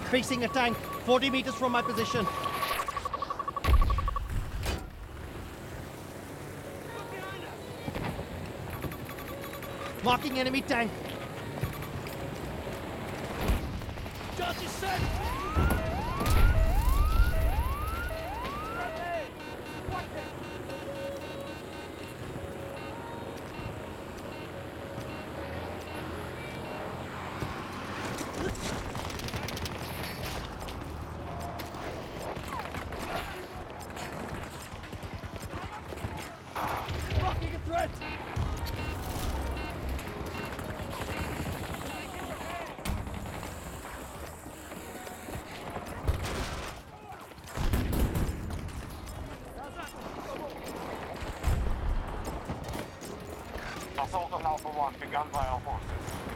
Facing a tank, 40 meters from my position. Marking enemy tank. Charge is set! Marking a threat! Assault on Alpha 1 begun by our forces.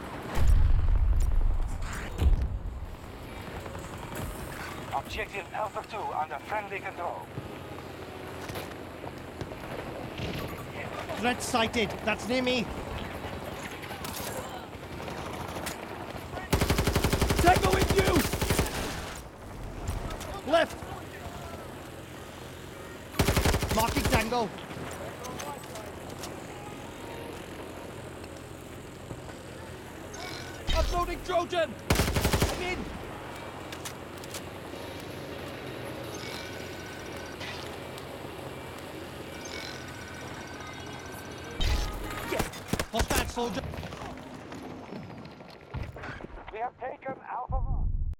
Objective Alpha 2 under friendly control. Threat sighted. That's near me. Tango in view! Left. Marking tango. Uploading Trojan! I'm in! Hostile soldier.